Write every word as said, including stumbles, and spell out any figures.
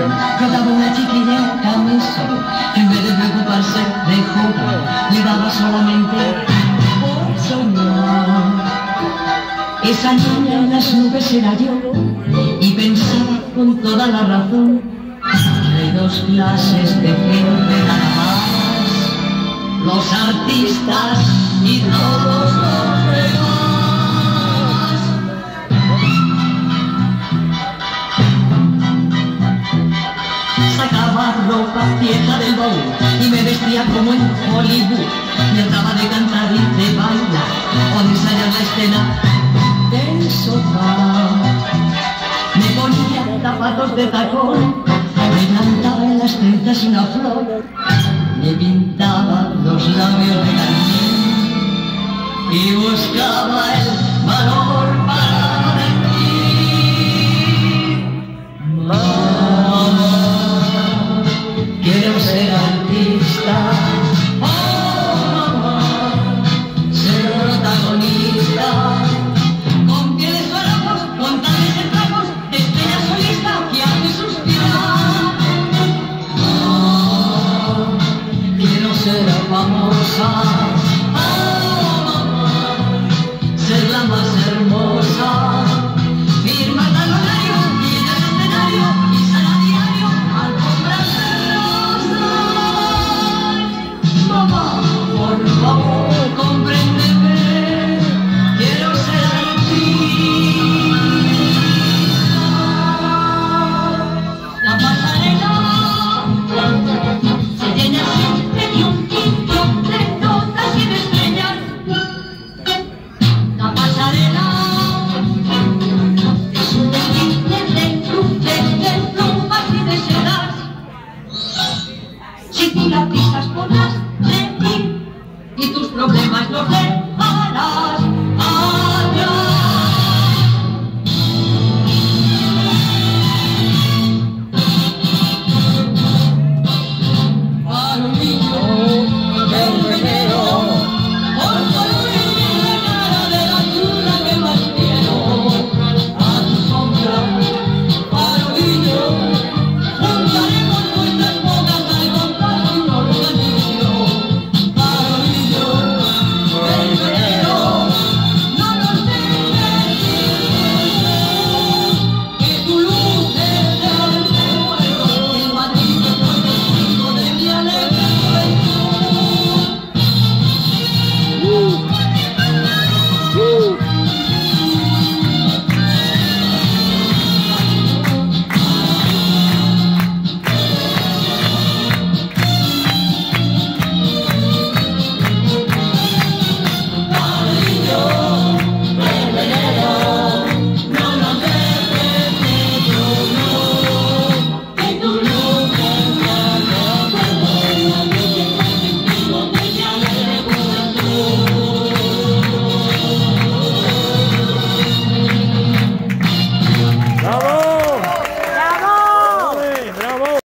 rodaba una chiquilla en camisón, que en vez de preocuparse de jugar, le daba solamente por soñar. Esa niña en las nubes era yo, y pensaba con toda la razón que hay dos clases de gente nada más: los artistas y todos los demás. Sacaba ropa vieja del baúl y me vestía como en Hollywood, y andaba de cantar y de bailar o de ensayar la escena del sofá. Me ponía zapatos de tacón, me plantaba en las trenzas una flor, me pintaba los labios de carmín y buscaba el valor para mentir. Mamá.